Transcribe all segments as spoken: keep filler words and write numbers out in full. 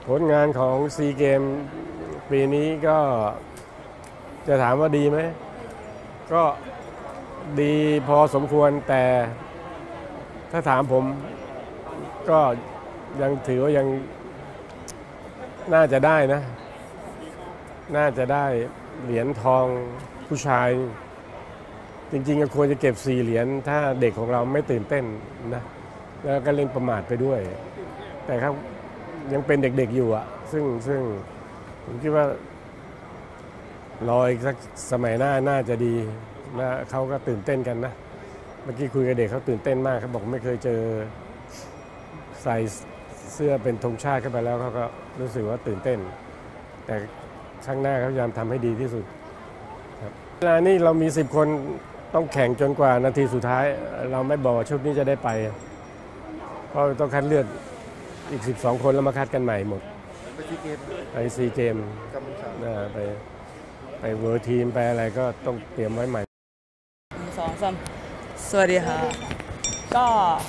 ผลงานของซีเกมปีนี้ก็จะถามว่าดีไหมก็ดีพอสมควรแต่ถ้าถามผมก็ยังถือว่ายังน่าจะได้นะน่าจะได้เหรียญทองผู้ชายจริงๆก็ควรจะเก็บสี่เหรียญถ้าเด็กของเราไม่ตื่นเต้นนะแล้วก็เล่นประมาทไปด้วยแต่ครับยังเป็นเด็กๆอยู่อ่ะซึ่งซึ่งผมคิดว่ารออีกสักสมัยหน้าน่าจะดีนะเขาก็ตื่นเต้นกันนะเมื่อกี้คุยกับเด็กเขาตื่นเต้นมากเขาบอกไม่เคยเจอใส่เสื้อเป็นธงชาติเข้าไปแล้วเขาก็รู้สึกว่าตื่นเต้นแต่ข้างหน้าเขาพยายามทำให้ดีที่สุดครับเวลานี้เรามีสิบคนต้องแข่งจนกว่านาทีสุดท้ายเราไม่บอกชุดนี้จะได้ไปเพราะต้องคัดเลือกอีกสิบสองคนแล้วมาคัดกันใหม่หมดไปซีเกมไปซีเกมไปไปเวอร์ทีมไปอะไรก็ต้องเตรียมไว้ใหม่สองสามสวัสดีค่ะก็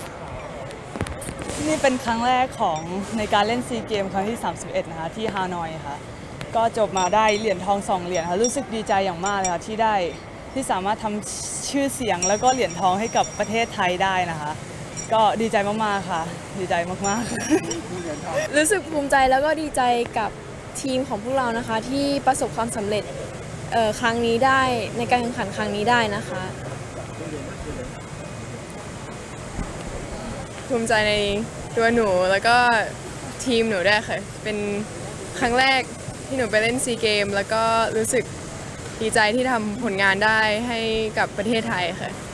นี่เป็นครั้งแรกของในการเล่นซีเกมครั้งที่สามสิบเอ็ดนะคะที่ฮานอยค่ะก็จบมาได้เหรียญทองสองเหรียญค่ะรู้สึกดีใจอย่างมากเลยค่ะที่ได้ที่สามารถทำชื่อเสียงแล้วก็เหรียญทองให้กับประเทศไทยได้นะคะก็ดีใจมากๆค่ะดีใจมากๆรู้สึกภูมิใจแล้วก็ดีใจกับทีมของพวกเรานะคะที่ประสบความสำเร็จครั้งนี้ได้ในการแข่งขันครั้งนี้ได้นะคะภูมิใจในตัวหนูแล้วก็ทีมหนูด้วยค่ะเป็นครั้งแรกที่หนูไปเล่นซีเกมแล้วก็รู้สึกดีใจที่ทำผลงานได้ให้กับประเทศไทยค่ะ